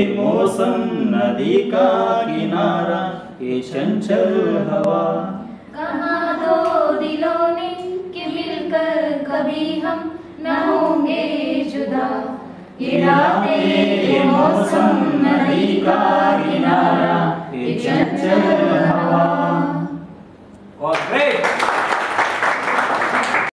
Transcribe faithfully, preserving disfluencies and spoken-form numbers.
मौसम नदी का किनारा, ये चंचल हवा। कहाँ दो दिलों ने कि मिलकर कभी हम न होंगे जुदा, ये रातें ये मौसम नदी का